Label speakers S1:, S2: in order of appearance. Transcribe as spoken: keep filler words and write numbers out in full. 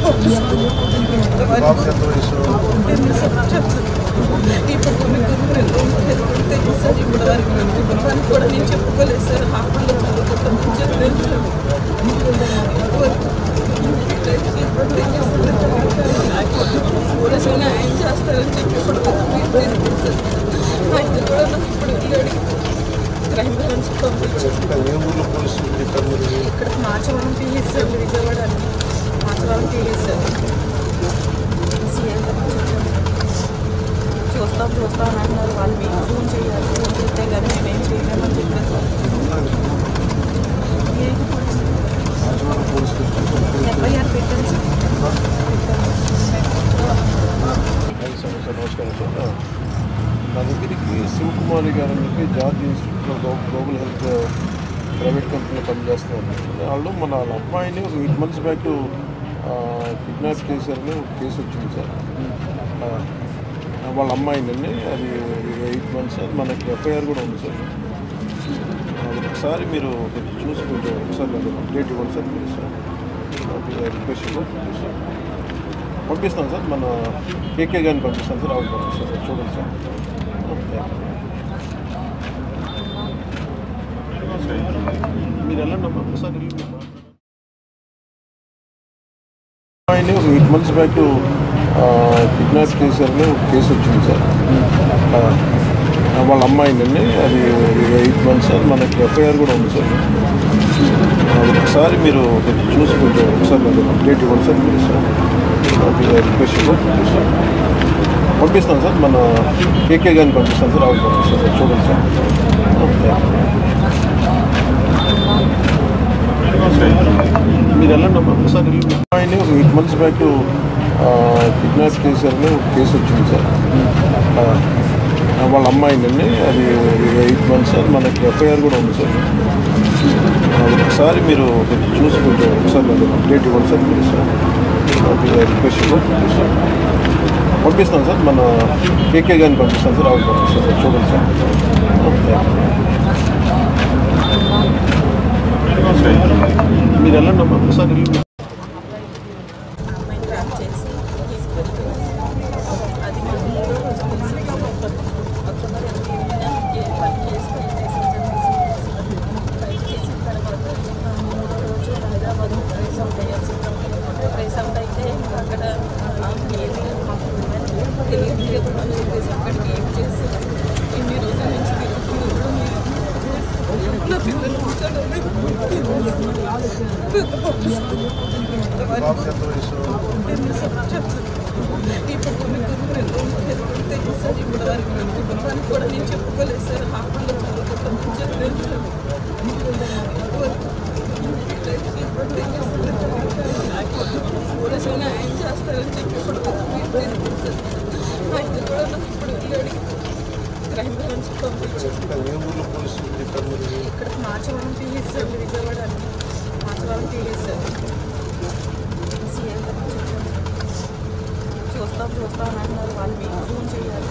S1: ఇప్పుడు కొన్ని గురువులు తెలుసు సార్. ఇప్పుడు వరకు కుటుంబానికి కూడా నేను చెప్పుకోలేదు సార్. హాస్పిటల్లో చదువుకుంటాను చెప్పలేదు పోలీసులు న్యాయం చేస్తారని చెప్పి ఇప్పుడు ఆయన కూడా నాకు ఇప్పుడు వెళ్ళాడు క్రైమ్ బ్రాంచ్ పంపించారు. ఇక్కడ Machavaram PS sir, Vijayawada Machavaram PS sir. చూస్తాం చూస్తాం అని అంటున్నారు వాళ్ళు. మీకు ఫోన్ చేయాలి, ఫోన్ చేస్తే కానీ మేమేం చేయలేమని చెప్పారు సార్. ఎఫ్ఐఆర్ పెట్టాను సార్.
S2: నమస్కారం సార్. నా దగ్గరికి శివకుమారి గారు అని చెప్పి జార్జ్ ఇన్స్టిట్యూట్లో గ్లోబల్ హెల్త్ ప్రైవేట్ కంపెనీలో పనిచేస్తున్నారు. వాళ్ళు మన వాళ్ళ అమ్మాయిని ఒక ఎయిట్ మంత్స్ బ్యాక్ కిడ్నాప్ చేశారని ఒక కేసు వచ్చింది సార్. వాళ్ళ అమ్మాయిని అది ఎయిట్ మంత్స్ అది మనకి ఎఫ్ఐఆర్ కూడా ఉంది సార్. ఒకసారి మీరు చూసి కొంచెం ఒకసారి నాకు అప్డేట్ ఇవ్వండి సార్. మీరు సార్ రిక్వెస్ట్ సార్ పంపిస్తాను సార్. మన కేకే గారిని పంపిస్తాను సార్. ఆవిడ పంపిస్తాను సార్. చూడండి సార్. మీరు వెళ్ళండి ఒకసారి. అమ్మాయిని ఒక ఎయిట్ మంత్స్ బ్యాక్ కిడ్నాప్ చేశారని ఒక కేసు వచ్చింది సార్. వాళ్ళ అమ్మాయిని అది ఎయిట్ మంత్స్ అది మనకి ఎఫ్ఐఆర్ కూడా ఉంది సార్. ఒకసారి మీరు చూసి కొంచెం ఒకసారి నాకు అప్డేట్ ఇవ్వండి సార్. మీరు సార్ రిక్వెస్ట్ సార్ పంపిస్తాను సార్. మన కేకే గారిని పంపిస్తాను సార్. ఆవిడ పంపిస్తాను సార్. చూడండి సార్. మీరు వెళ్ళండి ఒకసారి. అమ్మాయిని ఒక ఎయిట్ మంత్స్ బ్యాక్ కిడ్నాప్ చేశారని ఒక కేసు వచ్చింది సార్. వాళ్ళ అమ్మాయిని అది ఎయిట్ మంత్స్ అది మనకి ఎఫ్ఐఆర్ కూడా ఉంది సార్. ఒకసారి మీరు చూసి కొంచెం ఒకసారి నాకు అప్డేట్ ఇవ్వండి సార్. మీరు సార్ రిక్వెస్ట్ సార్ పంపిస్తాను సార్. మన కేకే గారిని పంపిస్తాను సార్. ఆవిడ పంపిస్తాను సార్. చూడండి సార్. మీరు వెళ్ళండి ఒకసారి.
S1: అది మా మూడో రోజు ఫైట్ చేసిన తర్వాత మూడో రోజు హైదరాబాద్ రైస్ అవుట్ అయ్యాల్సి రైస్ అవుట్ అయితే అక్కడ ఏమి మాకు తెలియదు అని చెప్పేసి అక్కడికి ఏం చేసి ఇన్ని రోజుల నుంచి నా పిల్లలు ఇప్పుడు కొన్ని గురువులు తెలుసు సార్. ఇప్పుడు వరకు కుటుంబానికి కూడా నేను చెప్పుకోలేదు సార్. హాస్పిటల్లో చదువుకుంటాను చెప్పలేదు పోలీసులు న్యాయం చేస్తారని చెప్పి ఇప్పుడు ఆయన కూడా నాకు ఇప్పుడు వెళ్ళాడు క్రైమ్ బ్రాంచ్ పంపించారు. ఇక్కడ Machavaram PS sir, Vijayawada Machavaram PS sir. చూస్తాం చూస్తాం అని అంటున్నారు వాళ్ళు. మీకు ఫోన్ చేయాలి,